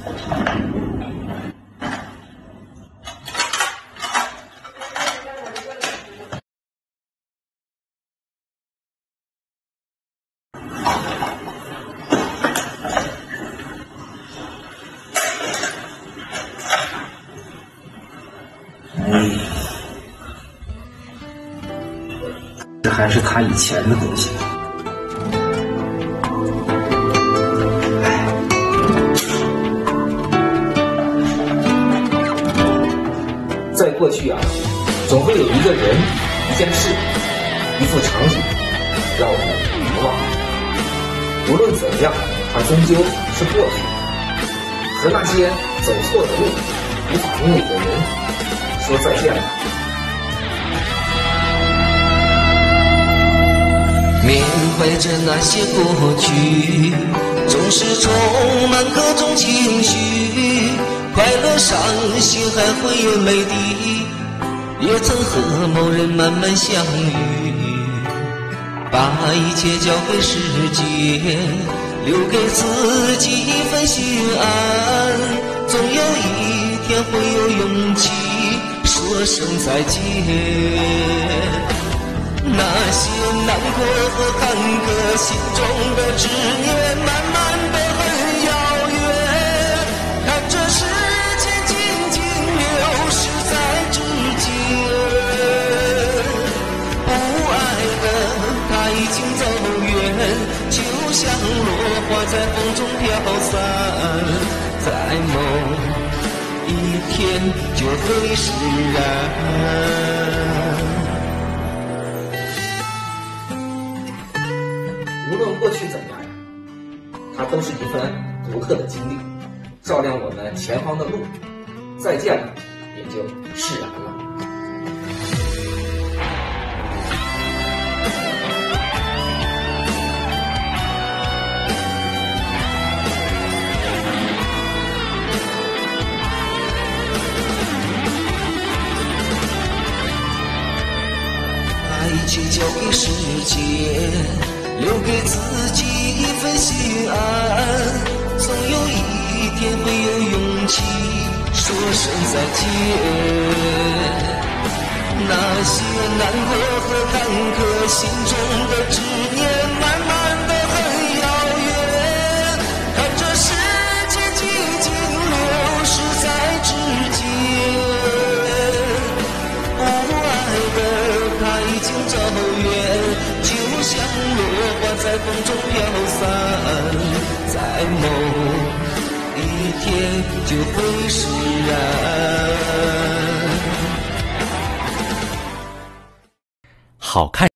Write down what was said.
这还是他以前的东西。在过去啊，总会有一个人、一件事、一幅场景让我们遗忘。无论怎样，它终究是过去的。和那些走错的路、无法拥有的人说再见了。 缅怀着那些过去，总是充满各种情绪，快乐、伤心还会有泪滴，也曾和某人慢慢相遇，把一切交给时间，留给自己一份心安，总有一天会有勇气说声再见。那些难过和坎坷，心中的执念慢慢的很遥远，看着时间静静流逝在指尖，不爱的他已经走远，就像落花在风中飘散，在某一天就会释然。 无论过去怎样，它都是一份独特的经历，照亮我们前方的路。再见了，也就释然了。 把一切交给时间，留给自己一份心安，总有一天会有勇气说声再见。那些难过和坎坷，心中的执念慢慢的很遥远，看着时间静静流逝在指尖，不爱的他已经走远，就像落花在风中飘散，在某一天就会释然。 好看。